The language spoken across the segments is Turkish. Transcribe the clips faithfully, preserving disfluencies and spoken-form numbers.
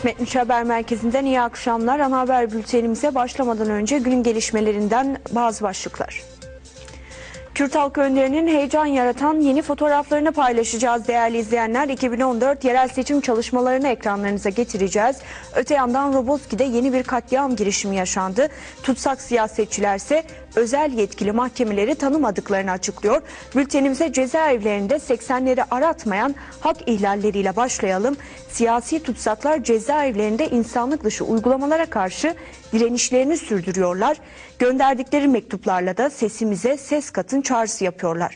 Metniç Haber Merkezi'nden iyi akşamlar. Ana haber bültenimize başlamadan önce günün gelişmelerinden bazı başlıklar. Kürt halkı önderinin heyecan yaratan yeni fotoğraflarını paylaşacağız değerli izleyenler. iki bin on dört yerel seçim çalışmalarını ekranlarınıza getireceğiz. Öte yandan Roboski'de yeni bir katliam girişimi yaşandı. Tutsak siyasetçilerse özel yetkili mahkemeleri tanımadıklarını açıklıyor. Bültenimize cezaevlerinde seksenleri aratmayan hak ihlalleriyle başlayalım. Siyasi tutsaklar cezaevlerinde insanlık dışı uygulamalara karşı direnişlerini sürdürüyorlar. Gönderdikleri mektuplarla da sesimize ses katın çağrısı yapıyorlar.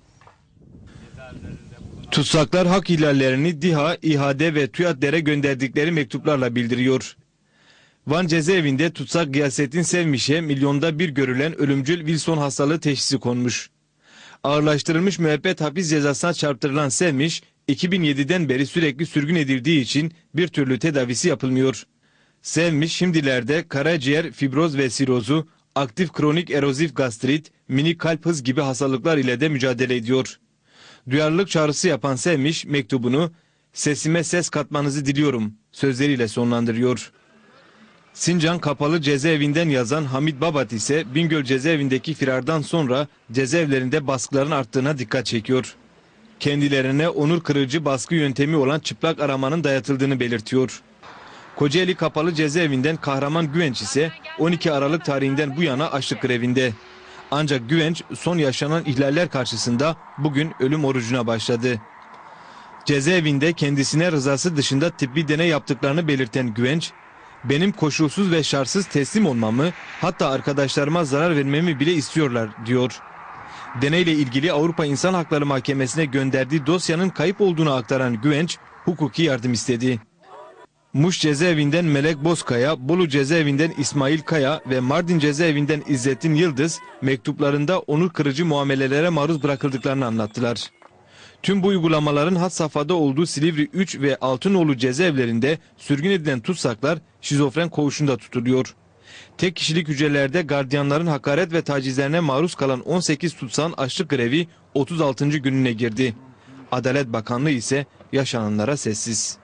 Tutsaklar hak ihlallerini DİHA, İHA'de ve TÜYAD'lere gönderdikleri mektuplarla bildiriyor. Van cezaevinde tutsak Gıyasettin Sevmiş'e milyonda bir görülen ölümcül Wilson hastalığı teşhisi konmuş. Ağırlaştırılmış müebbet hapis cezasına çarptırılan Sevmiş, iki bin yediden beri sürekli sürgün edildiği için bir türlü tedavisi yapılmıyor. Sevmiş şimdilerde karaciğer, fibroz ve sirozu, aktif kronik erozif gastrit, minik kalp hız gibi hastalıklar ile de mücadele ediyor. Duyarlılık çağrısı yapan Sevmiş mektubunu "Sesime ses katmanızı diliyorum" sözleriyle sonlandırıyor. Sincan Kapalı Cezaevinden yazan Hamit Babat ise Bingöl cezaevindeki firardan sonra cezaevlerinde baskıların arttığına dikkat çekiyor. Kendilerine onur kırıcı baskı yöntemi olan çıplak aramanın dayatıldığını belirtiyor. Kocaeli Kapalı Cezaevinden Kahraman Güvenç ise on iki Aralık tarihinden bu yana açlık grevinde. Ancak Güvenç son yaşanan ihlaller karşısında bugün ölüm orucuna başladı. Cezaevinde kendisine rızası dışında tıbbi deney yaptıklarını belirten Güvenç, "Benim koşulsuz ve şartsız teslim olmamı, hatta arkadaşlarıma zarar vermemi bile istiyorlar" diyor. Deneyle ilgili Avrupa İnsan Hakları Mahkemesi'ne gönderdiği dosyanın kayıp olduğunu aktaran Güvenç, hukuki yardım istedi. Muş cezaevinden Melek Bozkaya, Bolu cezaevinden İsmail Kaya ve Mardin cezaevinden İzzettin Yıldız mektuplarında onur kırıcı muamelelere maruz bırakıldıklarını anlattılar. Tüm bu uygulamaların had safhada olduğu Silivri üç ve Altınoğlu cezaevlerinde sürgün edilen tutsaklar şizofren koğuşunda tutuluyor. Tek kişilik hücrelerde gardiyanların hakaret ve tacizlerine maruz kalan on sekiz tutsağın açlık grevi otuz altıncı gününe girdi. Adalet Bakanlığı ise yaşananlara sessiz.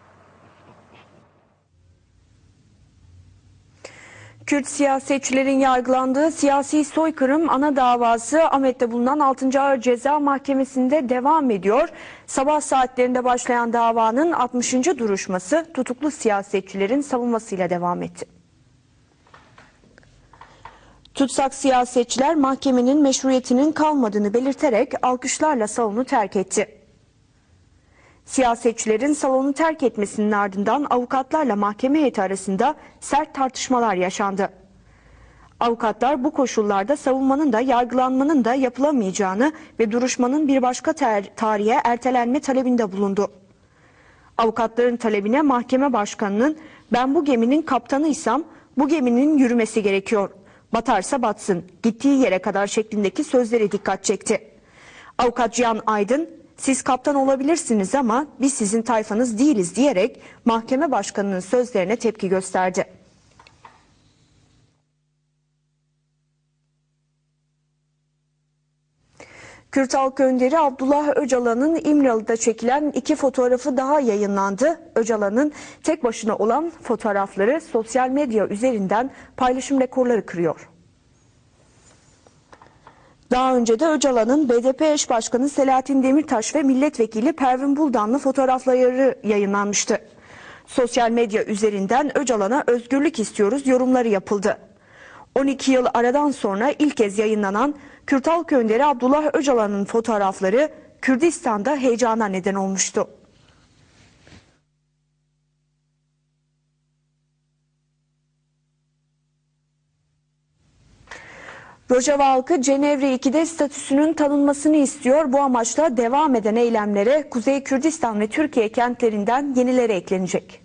Kürt siyasetçilerin yargılandığı siyasi soykırım ana davası Ahmet'te bulunan altıncı Ağır Ceza Mahkemesi'nde devam ediyor. Sabah saatlerinde başlayan davanın altmışıncı duruşması tutuklu siyasetçilerin savunmasıyla devam etti. Tutsak siyasetçiler mahkemenin meşruiyetinin kalmadığını belirterek alkışlarla salonu terk etti. Siyasetçilerin salonu terk etmesinin ardından avukatlarla mahkeme heyeti arasında sert tartışmalar yaşandı. Avukatlar bu koşullarda savunmanın da yargılanmanın da yapılamayacağını ve duruşmanın bir başka tarihe ertelenme talebinde bulundu. Avukatların talebine mahkeme başkanının "Ben bu geminin kaptanıysam bu geminin yürümesi gerekiyor. Batarsa batsın, gittiği yere kadar" şeklindeki sözlere dikkat çekti. Avukat Cihan Aydın, "Siz kaptan olabilirsiniz ama biz sizin tayfanız değiliz" diyerek mahkeme başkanının sözlerine tepki gösterdi. Kürt halkı önderi Abdullah Öcalan'ın İmralı'da çekilen iki fotoğrafı daha yayınlandı. Öcalan'ın tek başına olan fotoğrafları sosyal medya üzerinden paylaşım rekorları kırıyor. Daha önce de Öcalan'ın B D P eş başkanı Selahattin Demirtaş ve milletvekili Pervin Buldan'la fotoğrafları yayınlanmıştı. Sosyal medya üzerinden Öcalan'a özgürlük istiyoruz yorumları yapıldı. on iki yıl aradan sonra ilk kez yayınlanan Kürt halkı önderi Abdullah Öcalan'ın fotoğrafları Kürdistan'da heyecana neden olmuştu. Rojava halkı Cenevre iki'de statüsünün tanınmasını istiyor. Bu amaçla devam eden eylemlere Kuzey Kürdistan ve Türkiye kentlerinden yenileri eklenecek.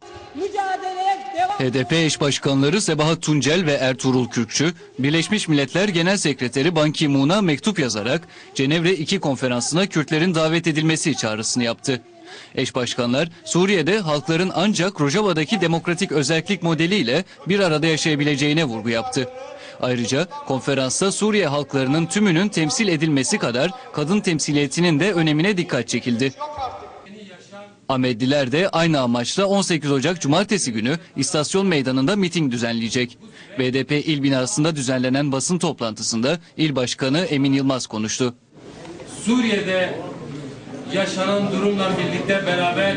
H D P eş başkanları Sebahat Tuncel ve Ertuğrul Kürkçü, Birleşmiş Milletler Genel Sekreteri Ban Ki-moon'a mektup yazarak Cenevre iki konferansına Kürtlerin davet edilmesi çağrısını yaptı. Eş başkanlar Suriye'de halkların ancak Rojava'daki demokratik özellik modeliyle bir arada yaşayabileceğine vurgu yaptı. Ayrıca konferansta Suriye halklarının tümünün temsil edilmesi kadar kadın temsiliyetinin de önemine dikkat çekildi. Ahmetliler de aynı amaçla on sekiz Ocak Cumartesi günü istasyon meydanında miting düzenleyecek. B D P il binasında düzenlenen basın toplantısında il başkanı Emin Yılmaz konuştu. Suriye'de yaşanan durumla birlikte beraber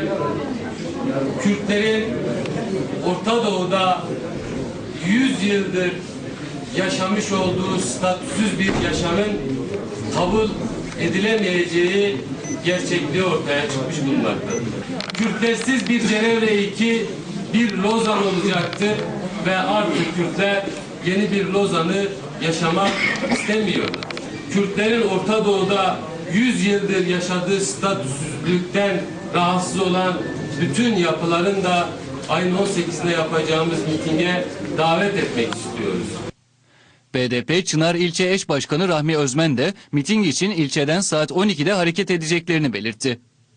Kürtlerin Orta Doğu'da yüz yıldır yaşamış olduğu statüsüz bir yaşamın kabul edilemeyeceği gerçekliği ortaya çıkmış bulunmaktadır. Kürtlersiz bir Cenevre iki, bir Lozan olacaktır ve artık Kürtler yeni bir Lozan'ı yaşamak istemiyorlar. Kürtlerin Orta Doğu'da yüz yıldır yaşadığı statüsüzlükten rahatsız olan bütün yapıların da ayın on sekizinde yapacağımız mitinge davet etmek istiyoruz. B D P Çınar İlçe Eş Başkanı Rahmi Özmen de miting için ilçeden saat on ikide hareket edeceklerini belirtti.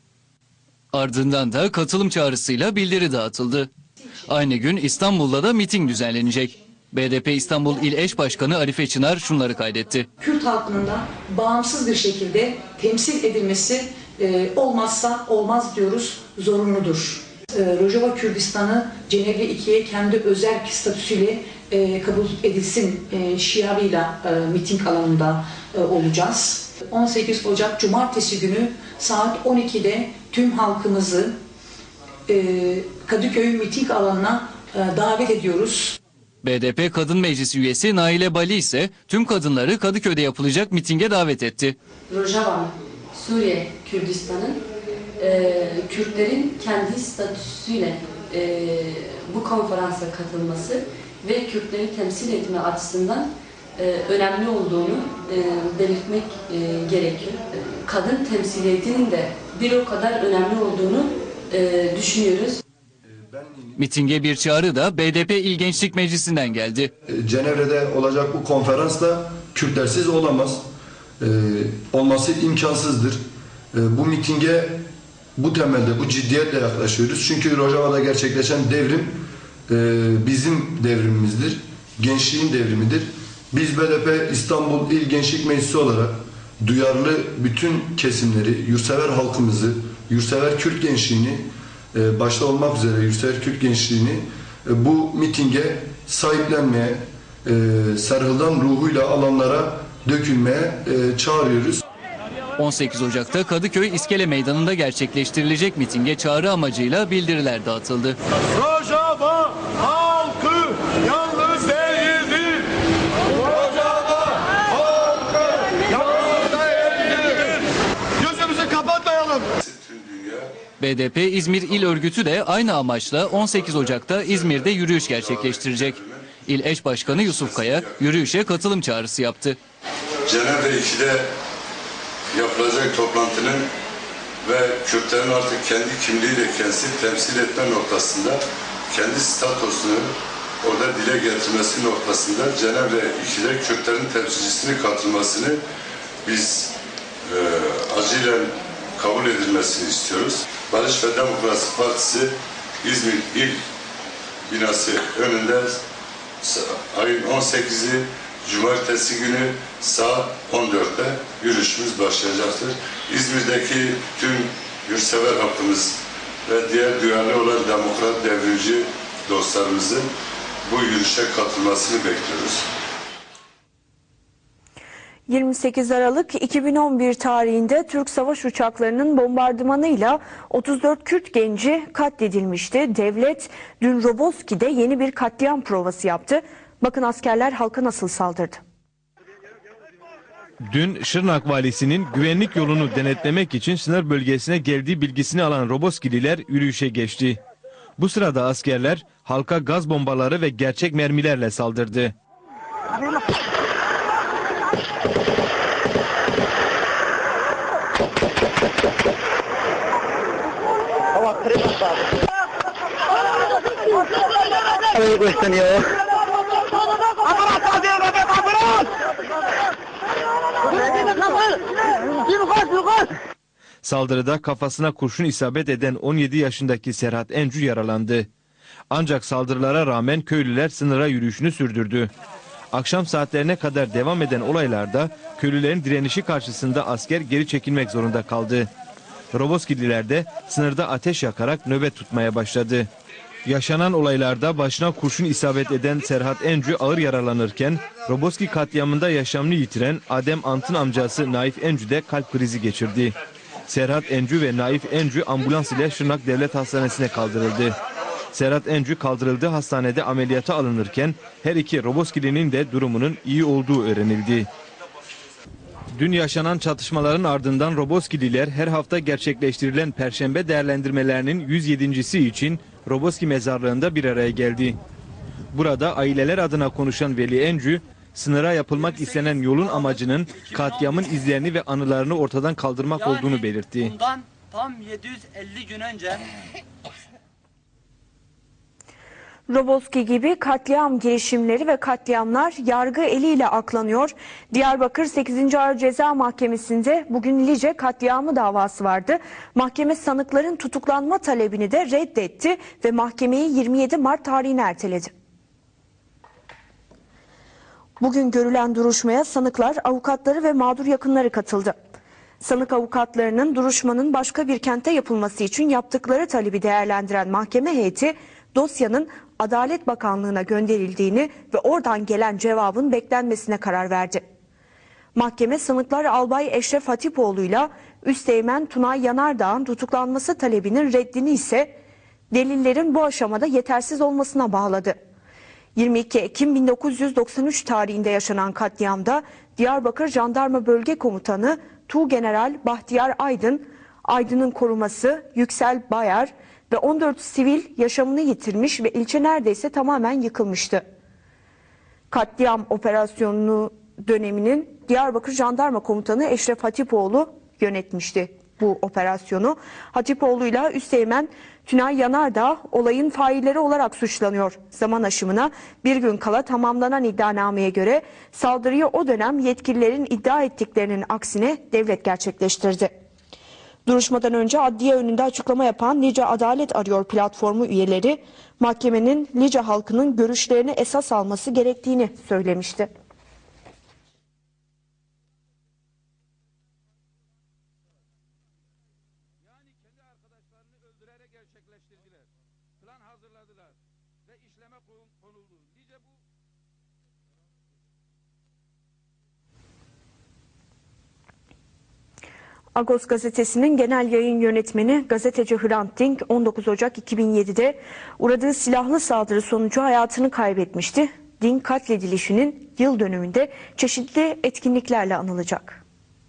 Ardından da katılım çağrısıyla bildiri dağıtıldı. Aynı gün İstanbul'da da miting düzenlenecek. B D P İstanbul İl Eş Başkanı Arife Çınar şunları kaydetti. Kürt halkının da bağımsız bir şekilde temsil edilmesi e, olmazsa olmaz diyoruz, zorunludur. E, Rojava Kürdistan'ı Cenevre ikiye kendi özel statüsüyle e, kabul edilsin e, şiarıyla e, miting alanında e, olacağız. on sekiz Ocak Cumartesi günü saat on ikide tüm halkımızı e, Kadıköy miting alanına e, davet ediyoruz. B D P Kadın Meclisi üyesi Naile Bali ise tüm kadınları Kadıköy'de yapılacak mitinge davet etti. Rojava, Suriye Kürdistan'ın e, Kürtlerin kendi statüsüyle e, bu konferansa katılması ve Kürtleri temsil etme açısından e, önemli olduğunu e, belirtmek e, gerekiyor. Kadın temsiliyetinin de bir o kadar önemli olduğunu e, düşünüyoruz. Mitinge bir çağrı da B D P İl Gençlik Meclisi'nden geldi. Cenevre'de olacak bu konferans da Kürtlersiz olamaz. Ee, olması imkansızdır. Ee, bu mitinge bu temelde, bu ciddiyetle yaklaşıyoruz. Çünkü Rojava'da gerçekleşen devrim e, bizim devrimimizdir. Gençliğin devrimidir. Biz B D P İstanbul İl Gençlik Meclisi olarak duyarlı bütün kesimleri, yurtsever halkımızı, yurtsever Kürt gençliğini başta olmak üzere yurtsever Kürt gençliğini bu mitinge sahiplenmeye, Serhıl'dan ruhuyla alanlara dökülmeye çağırıyoruz. on sekiz Ocak'ta Kadıköy İskele Meydanı'nda gerçekleştirilecek mitinge çağrı amacıyla bildiriler dağıtıldı. Rojava halkı yalnız değildir. Rojava halkı yalnız değildir. Gözümüzü kapatmayalım. B D P İzmir İl Örgütü de aynı amaçla on sekiz Ocak'ta İzmir'de yürüyüş gerçekleştirecek. İl Eş Başkanı Yusuf Kaya yürüyüşe katılım çağrısı yaptı. Cenevre ikide yapılacak toplantının ve Kürtlerin artık kendi kimliğiyle kendisini temsil etme noktasında kendi statüsünü orada dile getirmesi noktasında Cenevre ikide Kürtlerin temsilcisinin katılmasını biz e, acilen kabul edilmesini istiyoruz. Barış ve Demokrasi Partisi İzmir İl binası önünde ayın on sekizi Cumartesi günü saat on dörtte yürüyüşümüz başlayacaktır. İzmir'deki tüm yurtsever halkımız ve diğer duyarlı olan demokrat devrimci dostlarımızın bu yürüyüşe katılmasını bekliyoruz. yirmi sekiz Aralık iki bin on bir tarihinde Türk savaş uçaklarının bombardımanıyla otuz dört Kürt genci katledilmişti. Devlet dün Roboski'de yeni bir katliam provası yaptı. Bakın askerler halka nasıl saldırdı. Dün Şırnak valisinin güvenlik yolunu denetlemek için sınır bölgesine geldiği bilgisini alan Roboskililer yürüyüşe geçti. Bu sırada askerler halka gaz bombaları ve gerçek mermilerle saldırdı. Saldırıda kafasına kurşun isabet eden on yedi yaşındaki Serhat Encü yaralandı. Ancak saldırılara rağmen köylüler sınıra yürüyüşünü sürdürdü. Akşam saatlerine kadar devam eden olaylarda köylülerin direnişi karşısında asker geri çekilmek zorunda kaldı. Roboskililer de sınırda ateş yakarak nöbet tutmaya başladı. Yaşanan olaylarda başına kurşun isabet eden Serhat Encü ağır yaralanırken Roboski katliamında yaşamını yitiren Adem Ant'ın amcası Naif Encü de kalp krizi geçirdi. Serhat Encü ve Naif Encü ambulans ile Şırnak Devlet Hastanesi'ne kaldırıldı. Serhat Encü kaldırıldığı hastanede ameliyata alınırken her iki Roboskili'nin de durumunun iyi olduğu öğrenildi. Dün yaşanan çatışmaların ardından Roboskililer her hafta gerçekleştirilen Perşembe değerlendirmelerinin yüz yedincisi için Roboski mezarlığında bir araya geldi. Burada aileler adına konuşan Veli Encü, sınıra yapılmak istenen yolun amacının katliamın izlerini ve anılarını ortadan kaldırmak yani olduğunu belirtti. Bundan tam yedi yüz elli gün önce Roboski gibi katliam girişimleri ve katliamlar yargı eliyle aklanıyor. Diyarbakır sekizinci Ağır Ceza Mahkemesi'nde bugün Lice katliamı davası vardı. Mahkeme sanıkların tutuklanma talebini de reddetti ve mahkemeyi yirmi yedi Mart tarihine erteledi. Bugün görülen duruşmaya sanıklar, avukatları ve mağdur yakınları katıldı. Sanık avukatlarının duruşmanın başka bir kentte yapılması için yaptıkları talebi değerlendiren mahkeme heyeti dosyanın Adalet Bakanlığı'na gönderildiğini ve oradan gelen cevabın beklenmesine karar verdi. Mahkeme sanıklar Albay Eşref Hatipoğlu'yla Üsteğmen Tunay Yanardağ'ın tutuklanması talebinin reddini ise delillerin bu aşamada yetersiz olmasına bağladı. yirmi iki Ekim bin dokuz yüz doksan üç tarihinde yaşanan katliamda Diyarbakır Jandarma Bölge Komutanı Tuğgeneral Bahtiyar Aydın, Aydın'ın koruması Yüksel Bayar ve on dört sivil yaşamını yitirmiş ve ilçe neredeyse tamamen yıkılmıştı. Katliam operasyonu döneminin Diyarbakır Jandarma Komutanı Eşref Hatipoğlu yönetmişti bu operasyonu. Hatipoğlu'yla Üsteğmen Tünay Yanardağ olayın failleri olarak suçlanıyor. Zaman aşımına bir gün kala tamamlanan iddianameye göre saldırıyı o dönem yetkililerin iddia ettiklerinin aksine devlet gerçekleştirdi. Duruşmadan önce adliye önünde açıklama yapan Lice Adalet Arıyor platformu üyeleri mahkemenin Lice halkının görüşlerini esas alması gerektiğini söylemişti. Yani kendi arkadaşlarını öldürerek gerçekleştirdiler. Plan hazırladılar ve işleme konuldu. Lice bu Agos gazetesinin genel yayın yönetmeni gazeteci Hrant Dink on dokuz Ocak iki bin yedi'de uğradığı silahlı saldırı sonucu hayatını kaybetmişti. Dink katledilişinin yıl dönümünde çeşitli etkinliklerle anılacak.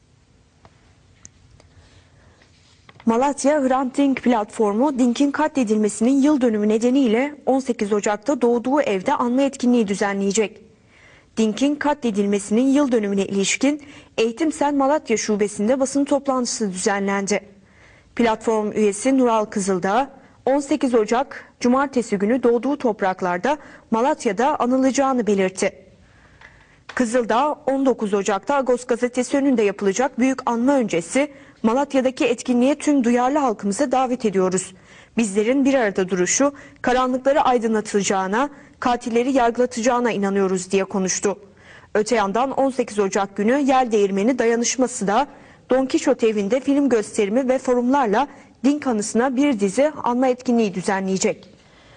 Malatya Hrant Dink platformu Dink'in katledilmesinin yıl dönümü nedeniyle on sekiz Ocak'ta doğduğu evde anma etkinliği düzenleyecek. Dink'in katledilmesinin yıl dönümüne ilişkin Eğitim Sen Malatya Şubesi'nde basın toplantısı düzenlendi. Platform üyesi Nural Kızıldağ, on sekiz Ocak Cumartesi günü doğduğu topraklarda Malatya'da anılacağını belirtti. Kızıldağ, on dokuz Ocak'ta Agos gazetesi önünde yapılacak büyük anma öncesi Malatya'daki etkinliğe tüm duyarlı halkımıza davet ediyoruz. Bizlerin bir arada duruşu karanlıkları aydınlatacağına, katilleri yargılatacağına inanıyoruz diye konuştu. Öte yandan on sekiz Ocak günü Yel Değirmeni Dayanışması da Don Kişot evinde film gösterimi ve forumlarla Dink anısına bir dizi anma etkinliği düzenleyecek.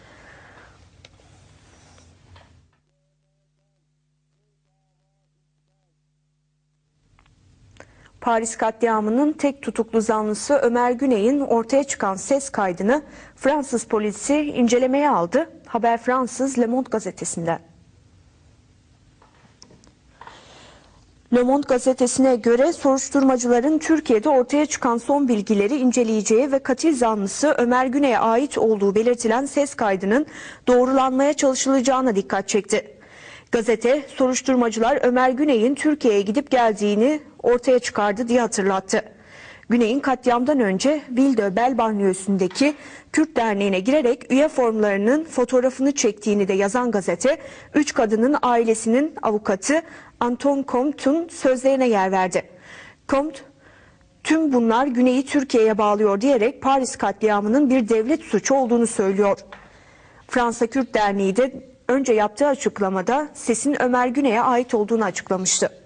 Paris katliamının tek tutuklu zanlısı Ömer Güney'in ortaya çıkan ses kaydını Fransız polisi incelemeye aldı. Haber Fransız Le Monde gazetesinden. Le Monde gazetesine göre soruşturmacıların Türkiye'de ortaya çıkan son bilgileri inceleyeceği ve katil zanlısı Ömer Güney'e ait olduğu belirtilen ses kaydının doğrulanmaya çalışılacağına dikkat çekti. Gazete, soruşturmacılar Ömer Güney'in Türkiye'ye gidip geldiğini ortaya çıkardı diye hatırlattı. Güney'in katliamdan önce Ville Bel banliyösündeki Kürt Derneği'ne girerek üye formlarının fotoğrafını çektiğini de yazan gazete, üç kadının ailesinin avukatı Anton Comte'un sözlerine yer verdi. Comte, tüm bunlar Güney'i Türkiye'ye bağlıyor diyerek Paris katliamının bir devlet suçu olduğunu söylüyor. Fransa Kürt Derneği de önce yaptığı açıklamada sesin Ömer Güney'e ait olduğunu açıklamıştı.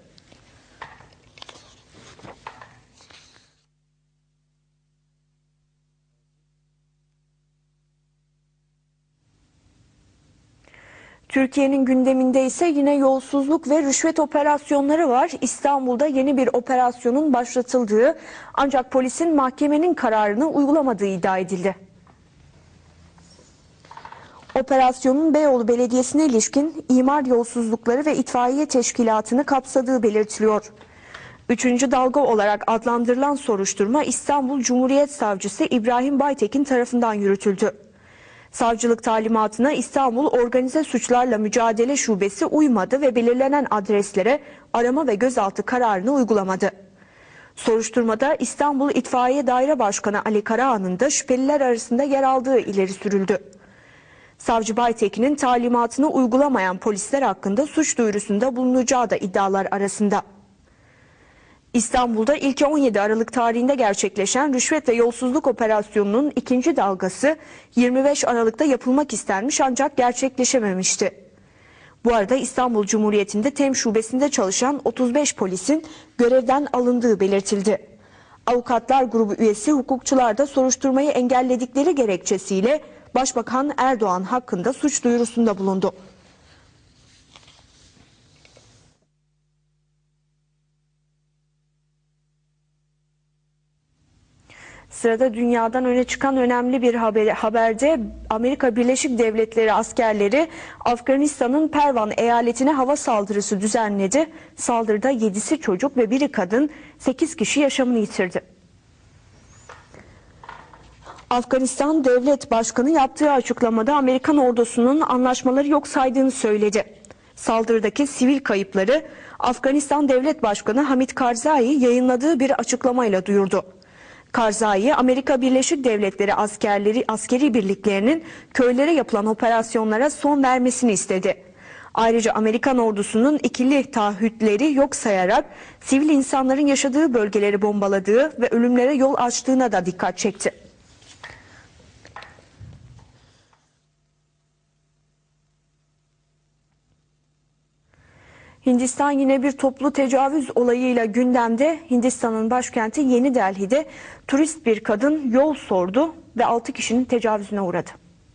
Türkiye'nin gündeminde ise yine yolsuzluk ve rüşvet operasyonları var. İstanbul'da yeni bir operasyonun başlatıldığı ancak polisin mahkemenin kararını uygulamadığı iddia edildi. Operasyonun Beyoğlu Belediyesi'ne ilişkin imar yolsuzlukları ve itfaiye teşkilatını kapsadığı belirtiliyor. Üçüncü dalga olarak adlandırılan soruşturma İstanbul Cumhuriyet Savcısı İbrahim Baytekin tarafından yürütüldü. Savcılık talimatına İstanbul Organize Suçlarla Mücadele Şubesi uymadı ve belirlenen adreslere arama ve gözaltı kararını uygulamadı. Soruşturmada İstanbul İtfaiye Daire Başkanı Ali Karahan'ın da şüpheliler arasında yer aldığı ileri sürüldü. Savcı Baytekin'in talimatını uygulamayan polisler hakkında suç duyurusunda bulunacağı da iddialar arasında. İstanbul'da ilk on yedi Aralık tarihinde gerçekleşen rüşvet ve yolsuzluk operasyonunun ikinci dalgası yirmi beş Aralık'ta yapılmak istenmiş ancak gerçekleşememişti. Bu arada İstanbul Cumhuriyeti'nde TEM şubesinde çalışan otuz beş polisin görevden alındığı belirtildi. Avukatlar Grubu üyesi hukukçular da soruşturmayı engelledikleri gerekçesiyle Başbakan Erdoğan hakkında suç duyurusunda bulundu. Sırada dünyadan öne çıkan önemli bir haber, haberde Amerika Birleşik Devletleri askerleri Afganistan'ın Pervan eyaletine hava saldırısı düzenledi. Saldırıda yedisi çocuk ve biri kadın, sekiz kişi yaşamını yitirdi. Afganistan Devlet Başkanı yaptığı açıklamada Amerikan ordusunun anlaşmaları yok saydığını söyledi. Saldırıdaki sivil kayıpları Afganistan Devlet Başkanı Hamid Karzai yayınladığı bir açıklamayla duyurdu. Karzai, Amerika Birleşik Devletleri askerleri, askeri birliklerinin köylere yapılan operasyonlara son vermesini istedi. Ayrıca Amerikan ordusunun ikili taahhütleri yok sayarak sivil insanların yaşadığı bölgeleri bombaladığı ve ölümlere yol açtığına da dikkat çekti. Hindistan yine bir toplu tecavüz olayıyla gündemde. Hindistan'ın başkenti Yeni Delhi'de turist bir kadın yol sordu ve altı kişinin tecavüzüne uğradı.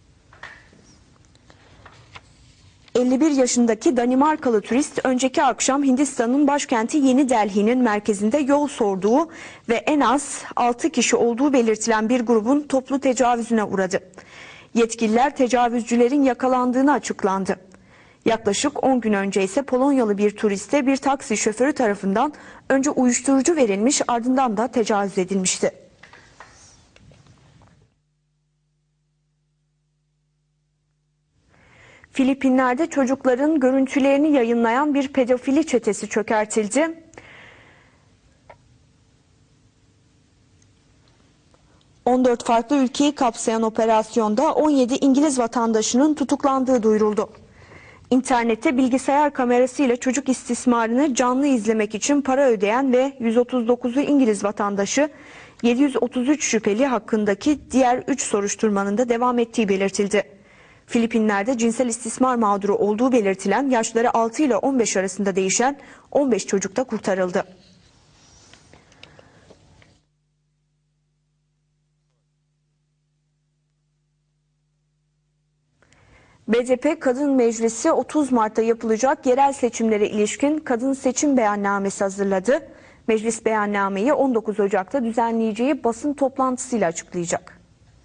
elli bir yaşındaki Danimarkalı turist önceki akşam Hindistan'ın başkenti Yeni Delhi'nin merkezinde yol sorduğu ve en az altı kişi olduğu belirtilen bir grubun toplu tecavüzüne uğradı. Yetkililer tecavüzcülerin yakalandığını açıklandı. Yaklaşık on gün önce ise Polonyalı bir turiste bir taksi şoförü tarafından önce uyuşturucu verilmiş, ardından da tecavüz edilmişti. Filipinler'de çocukların görüntülerini yayınlayan bir pedofili çetesi çökertildi. on dört farklı ülkeyi kapsayan operasyonda on yedi İngiliz vatandaşının tutuklandığı duyuruldu. İnternette bilgisayar kamerasıyla çocuk istismarını canlı izlemek için para ödeyen ve yüz otuz dokuzu İngiliz vatandaşı, yedi yüz otuz üç şüpheli hakkındaki diğer üç soruşturmanın da devam ettiği belirtildi. Filipinler'de cinsel istismar mağduru olduğu belirtilen yaşları altı ile on beş arasında değişen on beş çocuk da kurtarıldı. B D P Kadın Meclisi otuz Mart'ta yapılacak yerel seçimlere ilişkin kadın seçim beyannamesi hazırladı. Meclis beyannameyi on dokuz Ocak'ta düzenleyeceği basın toplantısıyla açıklayacak.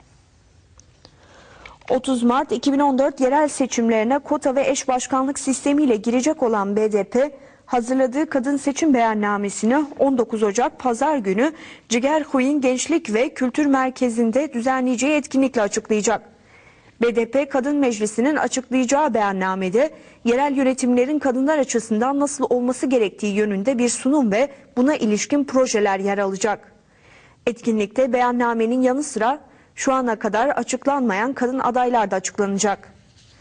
otuz Mart iki bin on dört yerel seçimlerine kota ve eş başkanlık sistemiyle girecek olan B D P, hazırladığı kadın seçim beyannamesini on dokuz Ocak Pazar günü Cigerhuy'n Gençlik ve Kültür Merkezi'nde düzenleyeceği etkinlikle açıklayacak. B D P Kadın Meclisi'nin açıklayacağı beyannamede yerel yönetimlerin kadınlar açısından nasıl olması gerektiği yönünde bir sunum ve buna ilişkin projeler yer alacak. Etkinlikte beyannamenin yanı sıra şu ana kadar açıklanmayan kadın adaylar da açıklanacak.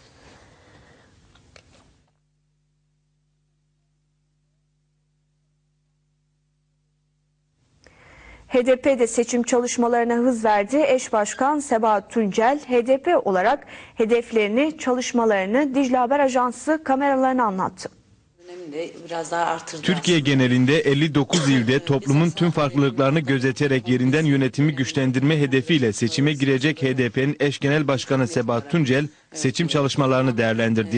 H D P de seçim çalışmalarına hız verdi. Eş Başkan Sebahat Tuncel, H D P olarak hedeflerini, çalışmalarını Dicle Haber Ajansı kameralarına anlattı. Biraz daha artırdı. Türkiye genelinde elli dokuz ilde toplumun tüm farklılıklarını gözeterek yerinden yönetimi güçlendirme hedefiyle seçime girecek H D P'nin eş genel başkanı Sebahat Tuncel seçim çalışmalarını değerlendirdi.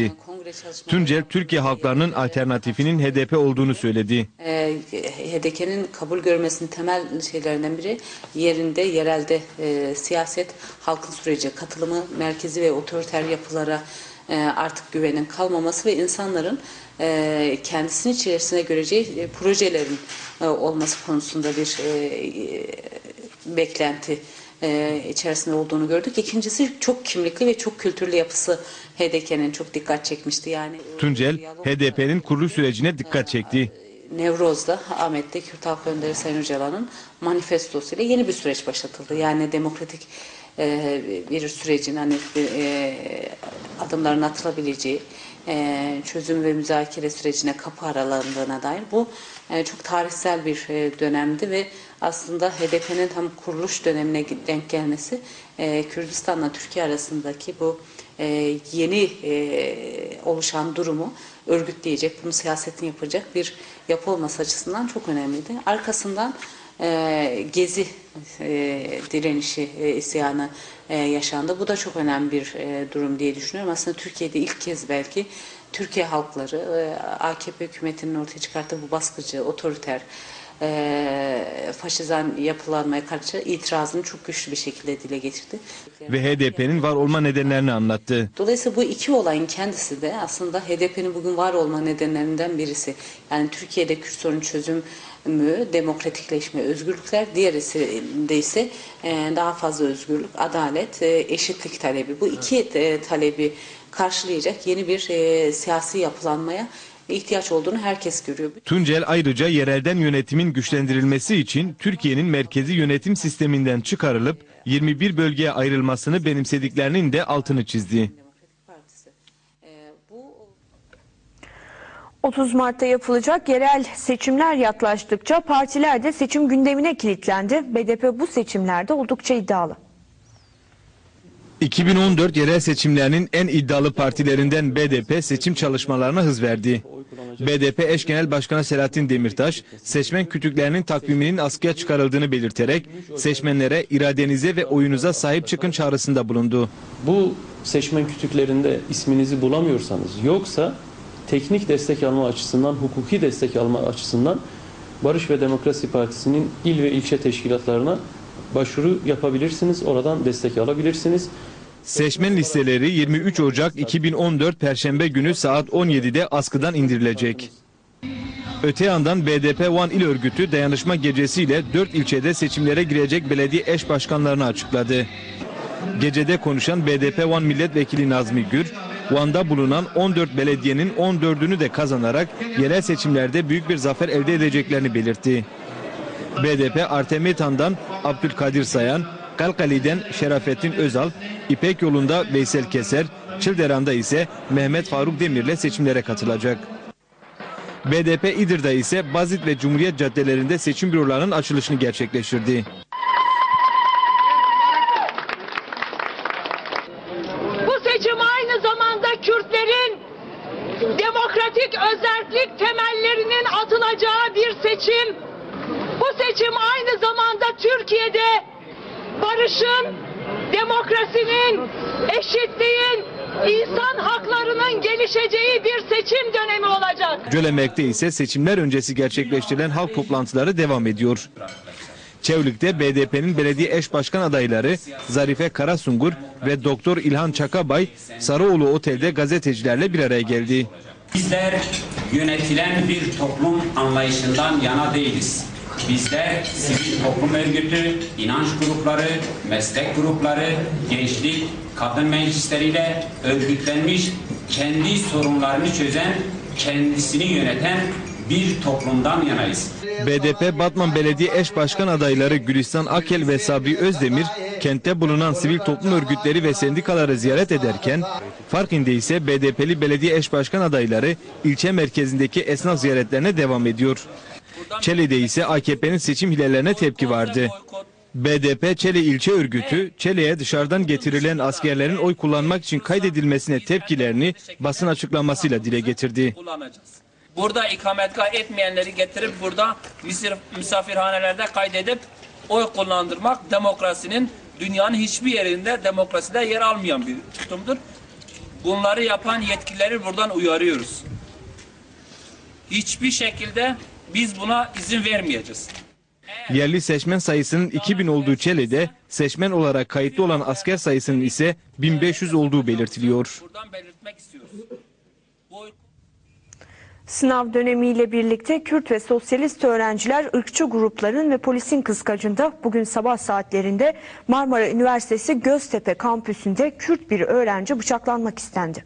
Tuncel, Türkiye halklarının alternatifinin H D P olduğunu söyledi. E, H D P'nin kabul görmesinin temel şeylerinden biri yerinde, yerelde e, siyaset, halkın sürece katılımı, merkezi ve otoriter yapılara e, artık güvenin kalmaması ve insanların e, kendisinin içerisine göreceği e, projelerin e, olması konusunda bir e, e, beklenti e, içerisinde olduğunu gördük. İkincisi çok kimlikli ve çok kültürlü yapısı H D P'nin çok dikkat çekmişti. Yani Tuncel, H D P'nin kuruluş sürecine dikkat çekti. Nevroz'da, Ahmet'te Kürt Halk Önderi Sayın Öcalan'ın manifestosuyla yeni bir süreç başlatıldı. Yani demokratik e, bir sürecin hani e, adımların atılabileceği, e, çözüm ve müzakere sürecine kapı aralandığına dair bu e, çok tarihsel bir e, dönemdi ve aslında H D P'nin tam kuruluş dönemine denk gelmesi e, Kürdistan'la Türkiye arasındaki bu e, yeni e, oluşan durumu örgütleyecek, bunu siyasetini yapacak bir yapı olması açısından çok önemliydi. Arkasından e, Gezi e, direnişi, e, isyanı e, yaşandı. Bu da çok önemli bir e, durum diye düşünüyorum. Aslında Türkiye'de ilk kez belki Türkiye halkları e, A K P hükümetinin ortaya çıkarttığı bu baskıcı, otoriter, e, faşizan yapılanmaya karşı itirazını çok güçlü bir şekilde dile getirdi. Ve H D P'nin var olma nedenlerini anlattı. Dolayısıyla bu iki olayın kendisi de aslında H D P'nin bugün var olma nedenlerinden birisi. Yani Türkiye'de Kürt sorunu çözümü, demokratikleşme, özgürlükler, diğerisi de ise daha fazla özgürlük, adalet, eşitlik talebi. Bu iki talebi karşılayacak yeni bir siyasi yapılanmaya ihtiyaç olduğunu herkes görüyor. Tuncel ayrıca yerelden yönetimin güçlendirilmesi için Türkiye'nin merkezi yönetim sisteminden çıkarılıp yirmi bir bölgeye ayrılmasını benimsediklerinin de altını çizdi. otuz Mart'ta yapılacak yerel seçimler yaklaştıkça partiler de seçim gündemine kilitlendi. B D P bu seçimlerde oldukça iddialı. iki bin on dört yerel seçimlerinin en iddialı partilerinden B D P seçim çalışmalarına hız verdi. B D P eş genel başkanı Selahattin Demirtaş, seçmen kütüklerinin takviminin askıya çıkarıldığını belirterek seçmenlere iradenize ve oyunuza sahip çıkın çağrısında bulundu. Bu seçmen kütüklerinde isminizi bulamıyorsanız, yoksa teknik destek alma açısından, hukuki destek alma açısından Barış ve Demokrasi Partisi'nin il ve ilçe teşkilatlarına başvuru yapabilirsiniz. Oradan destek alabilirsiniz. Seçmen listeleri yirmi üç Ocak iki bin on dört Perşembe günü saat on yedide askıdan indirilecek. Öte yandan B D P Van İl Örgütü dayanışma gecesiyle dört ilçede seçimlere girecek belediye eş başkanlarını açıkladı. Gecede konuşan B D P Van Milletvekili Nazmi Gür, Van'da bulunan on dört belediyenin on dördünü de kazanarak yerel seçimlerde büyük bir zafer elde edeceklerini belirtti. B D P Artemetan'dan Abdülkadir Sayan, Kalkali'den Şerafettin Özal, İpek Yolu'nda Veysel Keser, Çılderan'da ise Mehmet Faruk Demir'le seçimlere katılacak. B D P İdır'da ise Bazit ve Cumhuriyet caddelerinde seçim bürolarının açılışını gerçekleştirdi. Bu seçim aynı zamanda Kürtlerin demokratik özerklik temellerinin atılacağı bir seçim. Bu seçim aynı zamanda Türkiye'de barışın, demokrasinin, eşitliğin, insan haklarının gelişeceği bir seçim dönemi olacak. Gölemek'te ise seçimler öncesi gerçekleştirilen halk toplantıları devam ediyor. Çevlik'te B D P'nin belediye eş başkan adayları Zarife Karasungur ve Doktor İlhan Çakabay Sarıoğlu Otel'de gazetecilerle bir araya geldi. Bizler yönetilen bir toplum anlayışından yana değiliz. Bizler sivil toplum örgütü, inanç grupları, meslek grupları, gençlik, kadın meclisleriyle örgütlenmiş, kendi sorunlarını çözen, kendisini yöneten bir toplumdan yanayız. B D P Batman Belediye Eş Başkan adayları Gülistan Akel ve Sabri Özdemir, kentte bulunan sivil toplum örgütleri ve sendikaları ziyaret ederken, Farkinde ise B D P'li belediye eş başkan adayları ilçe merkezindeki esnaf ziyaretlerine devam ediyor. Çele'de ise A K P'nin seçim hilelerine tepki vardı. B D P Çele İlçe Örgütü, Çele'ye dışarıdan getirilen askerlerin oy kullanmak için kaydedilmesine tepkilerini basın açıklamasıyla dile getirdi. Burada ikametgah etmeyenleri getirip burada misafirhanelerde kaydedip oy kullandırmak demokrasinin dünyanın hiçbir yerinde demokraside yer almayan bir tutumdur. Bunları yapan yetkilileri buradan uyarıyoruz. Hiçbir şekilde biz buna izin vermeyeceğiz. Yerli seçmen sayısının iki bin olduğu Çele'de seçmen olarak kayıtlı olan asker sayısının ise bin beş yüz olduğu belirtiliyor. Buradan belirtmek istiyoruz. Sınav dönemiyle birlikte Kürt ve sosyalist öğrenciler ırkçı grupların ve polisin kıskacında bugün sabah saatlerinde Marmara Üniversitesi Göztepe kampüsünde Kürt bir öğrenci bıçaklanmak istendi.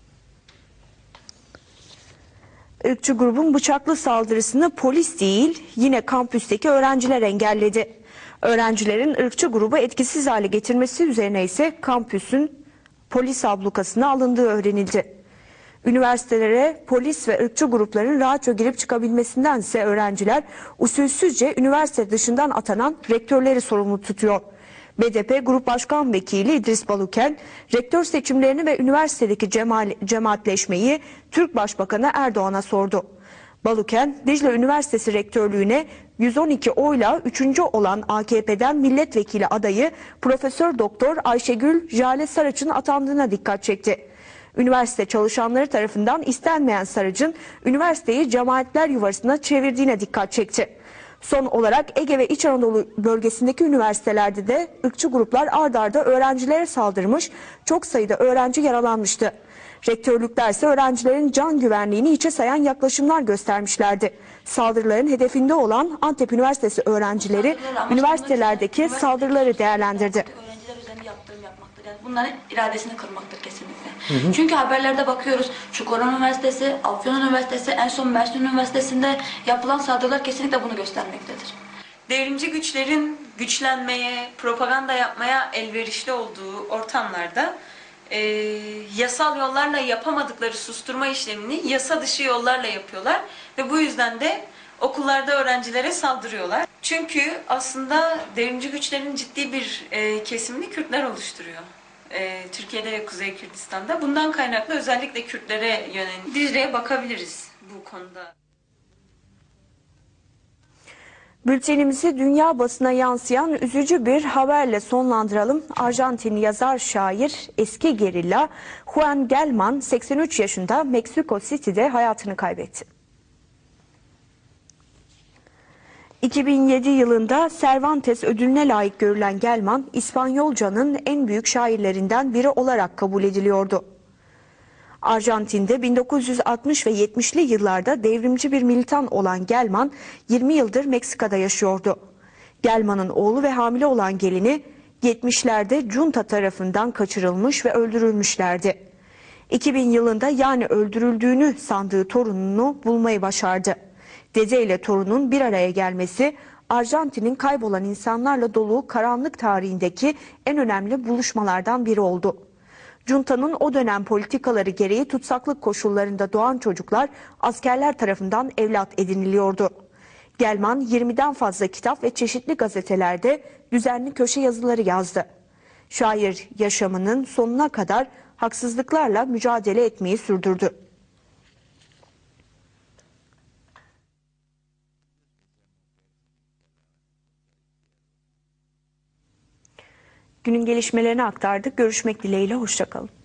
Irkçı grubun bıçaklı saldırısını polis değil yine kampüsteki öğrenciler engelledi. Öğrencilerin ırkçı grubu etkisiz hale getirmesi üzerine ise kampüsün polis ablukasına alındığı öğrenildi. Üniversitelere polis ve ırkçı grupların rahatça girip çıkabilmesindense öğrenciler usulsüzce üniversite dışından atanan rektörleri sorumlu tutuyor. B D P Grup Başkan Vekili İdris Baluken, rektör seçimlerini ve üniversitedeki cemal, cemaatleşmeyi Türk Başbakanı Erdoğan'a sordu. Baluken, Dicle Üniversitesi rektörlüğüne yüz on iki oyla üçüncü olan A K P'den milletvekili adayı Profesör Doktor Ayşegül Jale Saraç'ın atandığına dikkat çekti. Üniversite çalışanları tarafından istenmeyen Saraç'ın üniversiteyi cemaatler yuvasına çevirdiğine dikkat çekti. Son olarak Ege ve İç Anadolu bölgesindeki üniversitelerde de ırkçı gruplar ard arda öğrencilere saldırmış, çok sayıda öğrenci yaralanmıştı. Rektörlükler ise öğrencilerin can güvenliğini hiçe sayan yaklaşımlar göstermişlerdi. Saldırıların hedefinde olan Antep Üniversitesi öğrencileri üniversitelerdeki saldırıları değerlendirdi. Bunların iradesini kırmaktır kesinlikle. Hı hı. Çünkü haberlerde bakıyoruz. Çukurova Üniversitesi, Afyon Üniversitesi, en son Mersin Üniversitesi'nde yapılan saldırılar kesinlikle bunu göstermektedir. Devrimci güçlerin güçlenmeye, propaganda yapmaya elverişli olduğu ortamlarda e, yasal yollarla yapamadıkları susturma işlemini yasa dışı yollarla yapıyorlar ve bu yüzden de okullarda öğrencilere saldırıyorlar. Çünkü aslında devrimci güçlerin ciddi bir e, kesimini Kürtler oluşturuyor. E, Türkiye'de ve Kuzey Kürdistan'da. Bundan kaynaklı özellikle Kürtlere yönelik Dicle'ye bakabiliriz bu konuda. Bültenimizi dünya basına yansıyan üzücü bir haberle sonlandıralım. Arjantin yazar şair eski gerilla Juan Gelman seksen üç yaşında Meksiko City'de hayatını kaybetti. iki bin yedi yılında Cervantes ödülüne layık görülen Gelman, İspanyolcanın en büyük şairlerinden biri olarak kabul ediliyordu. Arjantin'de bin dokuz yüz altmış ve yetmişli yıllarda devrimci bir militan olan Gelman, yirmi yıldır Meksika'da yaşıyordu. Gelman'ın oğlu ve hamile olan gelini, yetmişlerde junta tarafından kaçırılmış ve öldürülmüşlerdi. iki bin yılında yani öldürüldüğünü sandığı torununu bulmayı başardı. Dede ile torunun bir araya gelmesi, Arjantin'in kaybolan insanlarla dolu karanlık tarihindeki en önemli buluşmalardan biri oldu. Junta'nın o dönem politikaları gereği tutsaklık koşullarında doğan çocuklar askerler tarafından evlat ediniliyordu. Gelman yirmiden fazla kitap ve çeşitli gazetelerde düzenli köşe yazıları yazdı. Şair yaşamının sonuna kadar haksızlıklarla mücadele etmeyi sürdürdü. Günün gelişmelerini aktardık. Görüşmek dileğiyle, hoşça kalın.